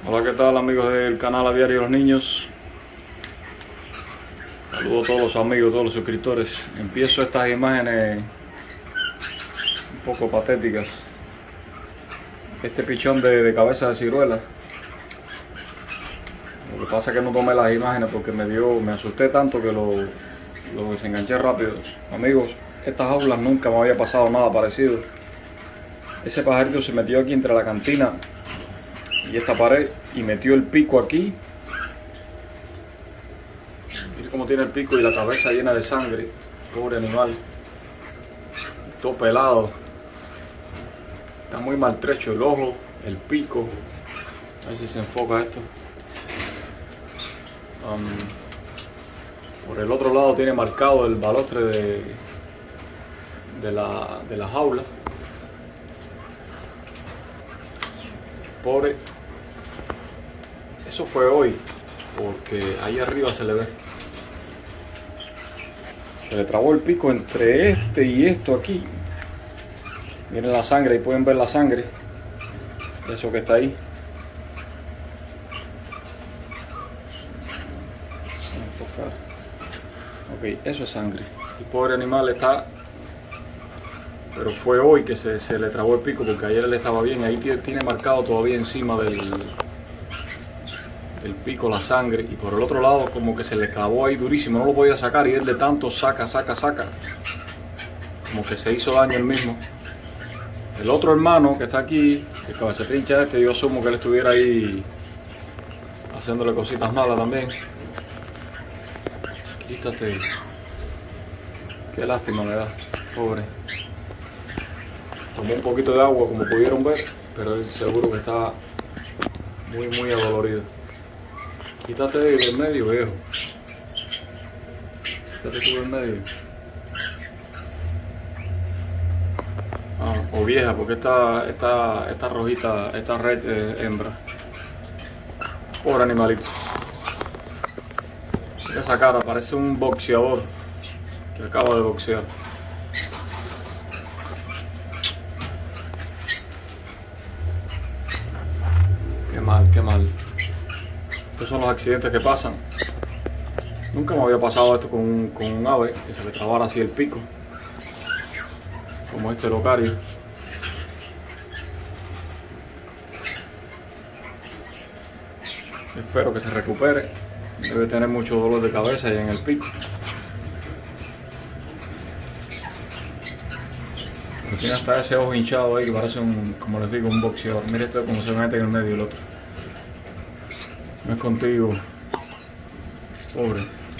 Hola, ¿qué tal amigos del canal Aviario de los Niños? Saludos a todos los amigos, todos los suscriptores. Empiezo estas imágenes un poco patéticas. Este pichón de cabeza de ciruela. Lo que pasa es que no tomé las imágenes porque me asusté tanto que lo desenganché rápido. Amigos, estas jaulas nunca me había pasado nada parecido. Ese pajarito se metió aquí entre la cantina y esta pared y metió el pico aquí. Miren cómo tiene el pico y la cabeza llena de sangre. Pobre animal. Todo pelado. Está muy maltrecho el ojo, el pico. A ver si se enfoca esto. Por el otro lado tiene marcado el balostre de la jaula. Pobre. Eso fue hoy, porque ahí arriba se le ve. Se le trabó el pico entre este y esto aquí. Miren la sangre, ahí pueden ver la sangre. Eso que está ahí. Ok, eso es sangre. El pobre animal está... Pero fue hoy que se le trabó el pico, porque ayer él estaba bien. Ahí tiene marcado todavía encima del pico la sangre. Y por el otro lado como que se le clavó ahí durísimo. No lo podía sacar y él de tanto saca. Como que se hizo daño él mismo. El otro hermano que está aquí, el cabecetrincha este, yo asumo que él estuviera ahí haciéndole cositas malas también. Quítate. Qué lástima me da, pobre. Tomó un poquito de agua como pudieron ver, pero él seguro que está muy adolorido. Quítate del medio, viejo. Quítate tú del medio. O vieja, porque esta rojita, esta red es hembra. Pobre animalito. Mira esa cara, parece un boxeador que acaba de boxear. Qué mal. Estos son los accidentes que pasan. Nunca me había pasado esto con un ave, que se le trabara así el pico. Como este locario. Espero que se recupere. Debe tener mucho dolor de cabeza y en el pico. Pero tiene hasta ese ojo hinchado ahí que parece como les digo, un boxeador. Mire esto como se mete en el medio el otro. No es contigo. Pobre.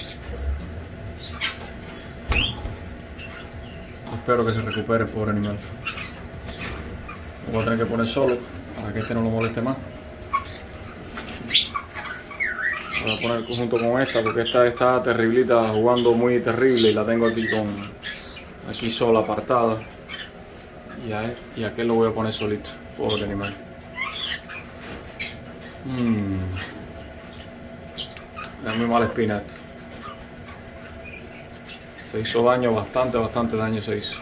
Espero que se recupere el pobre animal. Lo voy a tener que poner solo para que este no lo moleste más. Voy a poner junto con esta porque esta está terriblita, jugando muy terrible y la tengo aquí sola, apartada. Y a aquel lo voy a poner solito. Pobre animal. Da muy mala espina esto. Se hizo daño, bastante daño se hizo.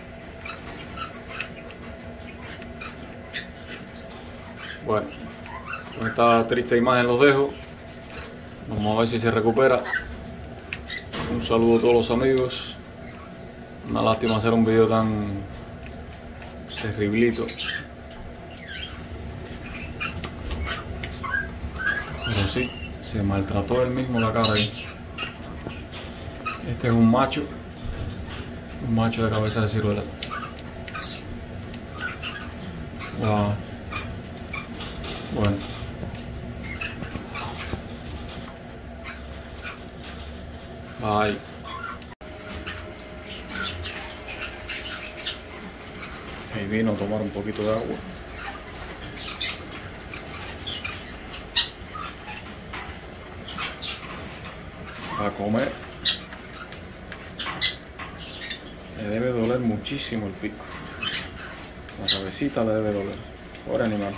Bueno, con esta triste imagen los dejo. Vamos a ver si se recupera. Un saludo a todos los amigos. Una lástima hacer un video tan terriblito. Pero sí, se maltrató él mismo la cara ahí. Este es un macho de cabeza de ciruela. Wow. Bueno. Bye. Ahí vino a tomar un poquito de agua. A comer. Le debe doler muchísimo el pico. La cabecita le debe doler. Pobre animal.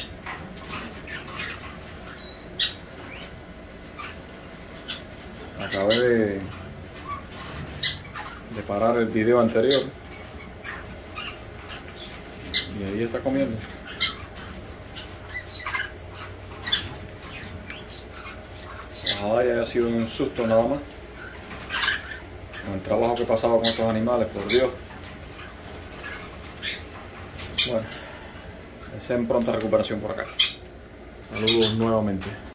Acabé de parar el video anterior y ahí está comiendo. Ojalá y haya sido un susto nada más. Con el trabajo que he pasado con estos animales, por Dios. Bueno, deseen pronta recuperación por acá. Saludos nuevamente.